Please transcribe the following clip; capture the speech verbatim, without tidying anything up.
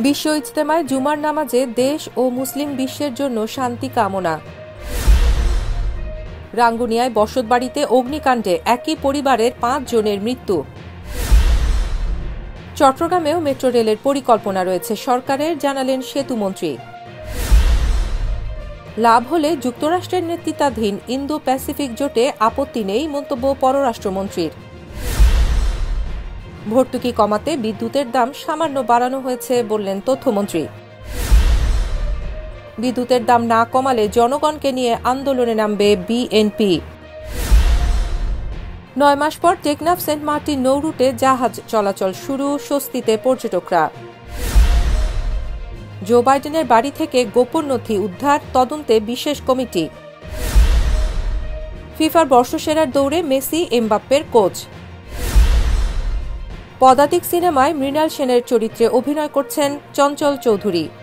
বিশ্ব ইজতেমায় জুমার নামাজে দেশ ও মুসলিম বিশ্বের জন্য শান্তি কামনা। রাঙ্গুনিয়ায় বসতবাড়িতে অগ্নিকাণ্ডে একই পরিবারের পাঁচ জনের মৃত্যু। চট্টগ্রামেও মেট্রো রেলের পরিকল্পনা রয়েছে সরকারের, জানালেন সেতুমন্ত্রী। লাভ হলে যুক্তরাষ্ট্রের নেতৃত্বাধীন ইন্দো প্যাসিফিক জোটে আপত্তি নেই, মন্তব্য পররাষ্ট্রমন্ত্রীর। ভর্তুকি কমাতে বিদ্যুতের দাম সামান্য বাড়ানো হয়েছে বললেন তথ্যমন্ত্রী। বিদ্যুতের দাম না কমালে জনগণকে নিয়ে আন্দোলনে নামবে বিএনপি। নয় মাস পর টেকনাফ সেন্ট মার্টিন নৌরুটে জাহাজ চলাচল শুরু, স্বস্তিতে পর্যটকরা। জো বাইডেনের বাড়ি থেকে গোপন নথি উদ্ধার, তদন্তে বিশেষ কমিটি। ফিফার বর্ষসেরার দৌড়ে মেসি, এমবাপ্পের কোচ। পদাতিক সিনেমায় মৃণাল সেনের চরিত্রে অভিনয় করছেন চঞ্চল চৌধুরী।